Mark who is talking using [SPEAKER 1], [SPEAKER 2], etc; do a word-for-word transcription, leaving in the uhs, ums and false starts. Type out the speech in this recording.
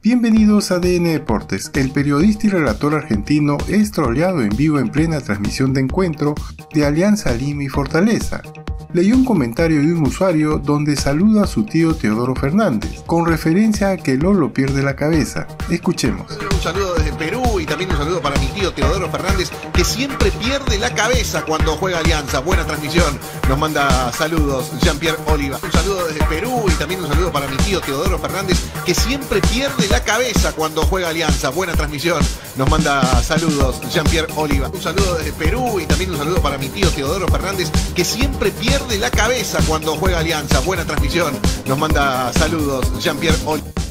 [SPEAKER 1] Bienvenidos a D N Deportes. El periodista y relator argentino es troleado en vivo en plena transmisión de encuentro de Alianza Lima y Fortaleza. Leyó un comentario de un usuario donde saluda a su tío Teodoro Fernández, con referencia a que Lolo pierde la cabeza. Escuchemos.
[SPEAKER 2] Un saludo desde Perú y también un saludo para mi tío Teodoro Fernández, que siempre pierde la cabeza cuando juega Alianza. Buena transmisión, nos manda saludos Jean-Pierre Oliva. Un saludo desde Perú y también un saludo para mi tío Teodoro Fernández, que siempre pierde la cabeza cuando juega Alianza. Buena transmisión, nos manda saludos Jean-Pierre Oliva. Un saludo desde Perú y también un saludo para mi tío Teodoro Fernández, que siempre pierde la cabeza cuando juega Alianza. Buena transmisión, nos manda saludos Jean-Pierre Oliva.